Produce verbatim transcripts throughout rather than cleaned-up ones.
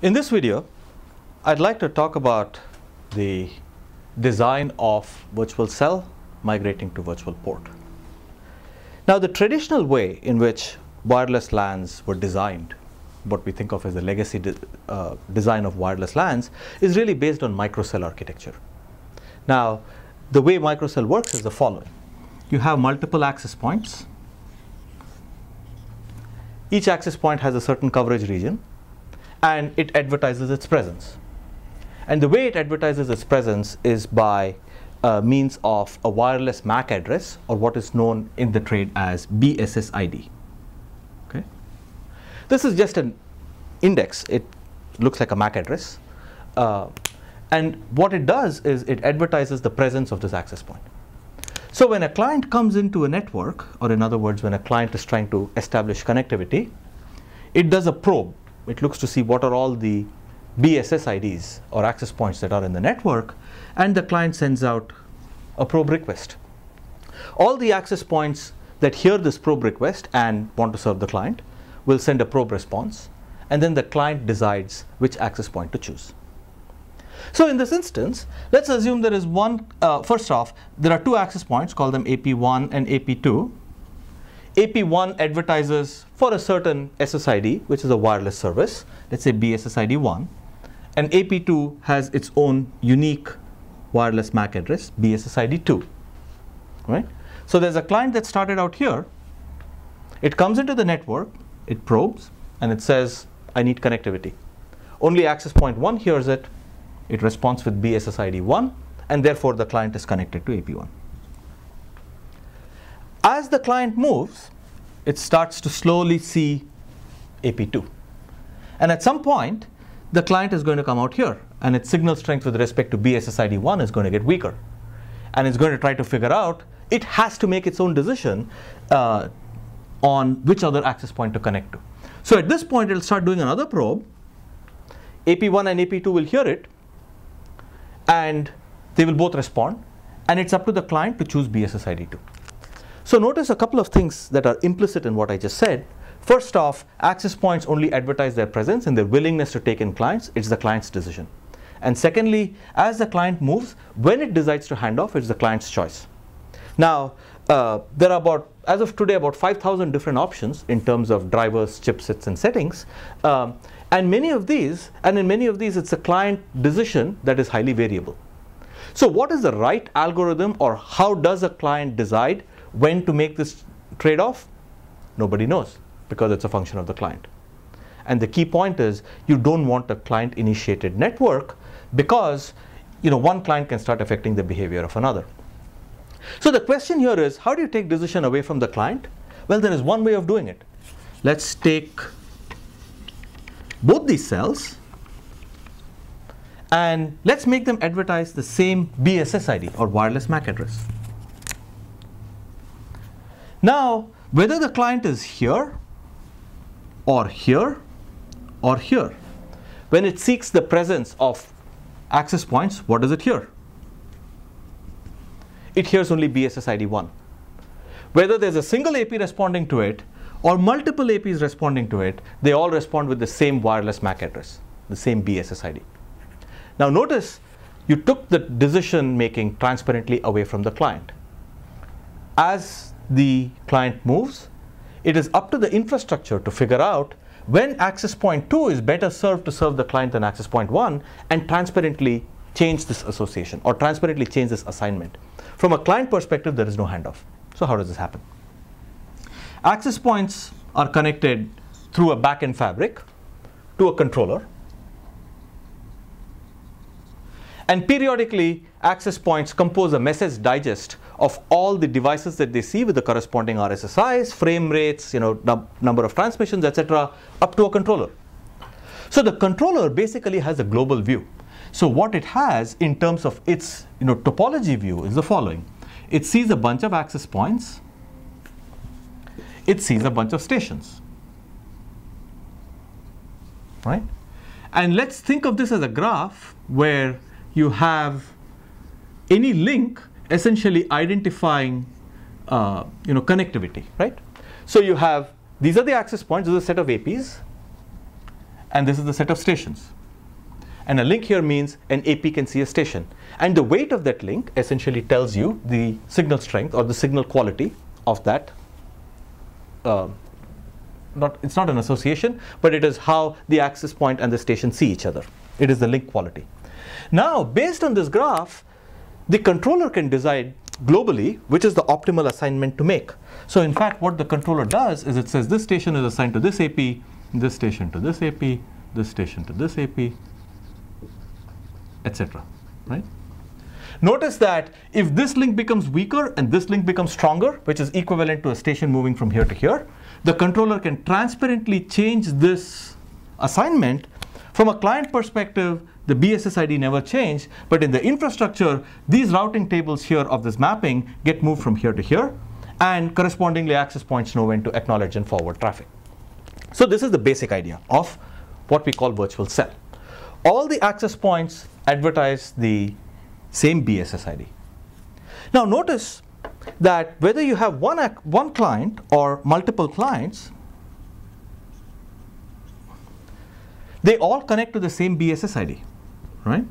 In this video, I'd like to talk about the design of virtual cell migrating to virtual port. Now, the traditional way in which wireless LANs were designed, what we think of as the legacy de uh, design of wireless LANs, is really based on microcell architecture. Now, the way microcell works is the following. You have multiple access points. Each access point has a certain coverage region, and it advertises its presence. And the way it advertises its presence is by uh, means of a wireless M A C address, or what is known in the trade as B S S I D. Okay? This is just an index. It looks like a M A C address. Uh, and what it does is it advertises the presence of this access point. So when a client comes into a network, or in other words, when a client is trying to establish connectivity, it does a probe. It looks to see what are all the B S S I Ds or access points that are in the network, and the client sends out a probe request. All the access points that hear this probe request and want to serve the client will send a probe response, and then the client decides which access point to choose. So in this instance, let's assume there is one, uh, first off, there are two access points, call them A P one and A P two. A P one advertises for a certain S S I D, which is a wireless service, let's say B S S I D one, and A P two has its own unique wireless M A C address, B S S I D two. Right? So there's a client that started out here. It comes into the network, it probes, and it says, I need connectivity. Only access point one hears it. It responds with B S S I D one, and therefore the client is connected to A P one. As the client moves, it starts to slowly see A P two. And at some point, the client is going to come out here, and its signal strength with respect to B S S I D one is going to get weaker. And it's going to try to figure out, it has to make its own decision uh, on which other access point to connect to. So at this point, it'll start doing another probe. A P one and A P two will hear it, and they will both respond. And it's up to the client to choose B S S I D two. So notice a couple of things that are implicit in what I just said. First off, access points only advertise their presence and their willingness to take in clients. It's the client's decision. And secondly, as the client moves, when it decides to hand off, it's the client's choice. Now, uh, there are about, as of today, about five thousand different options in terms of drivers, chipsets, and settings. Um, and many of these, and in many of these, it's a client decision that is highly variable. So what is the right algorithm, or how does a client decide when to make this trade-off? Nobody knows, because it's a function of the client. And the key point is, you don't want a client-initiated network, because you know, one client can start affecting the behavior of another. So the question here is, how do you take decision away from the client? Well, there is one way of doing it. Let's take both these cells, and let's make them advertise the same B S S I D, or wireless M A C address. Now, whether the client is here, or here, or here, when it seeks the presence of access points, what does it hear? It hears only B S S I D one. Whether there's a single A P responding to it, or multiple A Ps responding to it, they all respond with the same wireless M A C address, the same B S S I D. Now notice, you took the decision making transparently away from the client. As the client moves, it is up to the infrastructure to figure out when access point two is better served to serve the client than access point one, and transparently change this association, or transparently change this assignment. From a client perspective, there is no handoff. So how does this happen? Access points are connected through a backend fabric to a controller. And periodically, access points compose a message digest of all the devices that they see with the corresponding R S S Is, frame rates, you know, num number of transmissions, et cetera, up to a controller. So the controller basically has a global view. So what it has in terms of its you know, topology view is the following. It sees a bunch of access points. It sees a bunch of stations. Right? And let's think of this as a graph where you have any link essentially identifying uh, you know, connectivity, right? So you have, these are the access points, this is a set of A Ps, and this is the set of stations. And a link here means an A P can see a station. And the weight of that link essentially tells you the signal strength or the signal quality of that. Uh, not, it's not an association, but it is how the access point and the station see each other. It is the link quality. Now, based on this graph, the controller can decide globally which is the optimal assignment to make. So in fact, what the controller does is it says this station is assigned to this A P, this station to this A P, this station to this A P, et cetera. Right? Notice that if this link becomes weaker and this link becomes stronger, which is equivalent to a station moving from here to here, the controller can transparently change this assignment. From a client perspective, the B S S I D never changed, but in the infrastructure, these routing tables here of this mapping get moved from here to here, and correspondingly access points know when to acknowledge and forward traffic. So this is the basic idea of what we call virtual cell. All the access points advertise the same B S S I D. Now notice that whether you have one, one client or multiple clients, they all connect to the same B S S I D, right?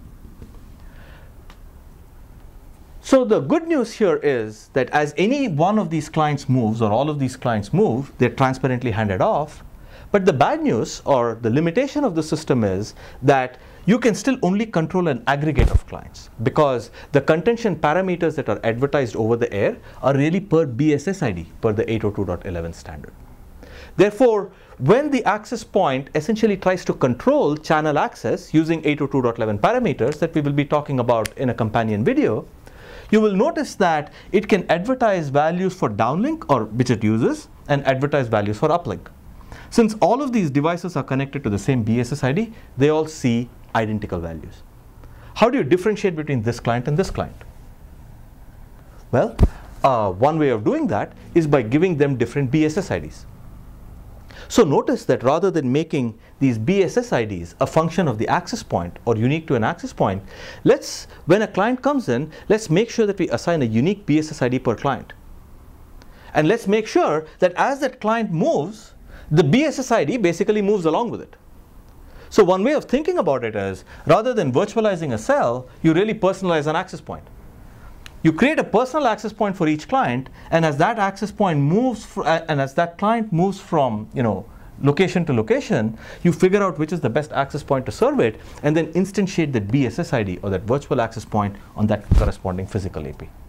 So the good news here is that as any one of these clients moves or all of these clients move, they're transparently handed off. But the bad news or the limitation of the system is that you can still only control an aggregate of clients because the contention parameters that are advertised over the air are really per B S S I D, per the eight oh two dot eleven standard. Therefore, when the access point essentially tries to control channel access using eight oh two dot eleven parameters that we will be talking about in a companion video, you will notice that it can advertise values for downlink, or which it uses, and advertise values for uplink. Since all of these devices are connected to the same B S S I D, they all see identical values. How do you differentiate between this client and this client? Well, uh, one way of doing that is by giving them different B S S I Ds. So notice that rather than making these B S S I Ds a function of the access point or unique to an access point, let's, when a client comes in, let's make sure that we assign a unique B S S I D per client. And let's make sure that as that client moves, the B S S I D basically moves along with it. So one way of thinking about it is, rather than virtualizing a cell, you really personalize an access point. You create a personal access point for each client, and as that access point moves, fr and as that client moves from, you know, location to location, you figure out which is the best access point to serve it, and then instantiate that B S S I D or that virtual access point on that corresponding physical A P.